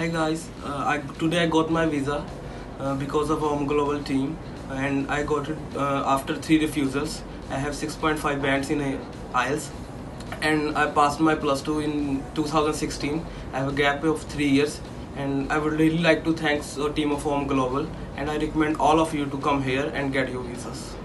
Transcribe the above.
Hi guys, today I got my visa because of Home Global team, and I got it after 3 refusals. I have 6.5 bands in IELTS, and I passed my plus 2 in 2016. I have a gap of 3 years, and I would really like to thank the team of Home Global, and I recommend all of you to come here and get your visas.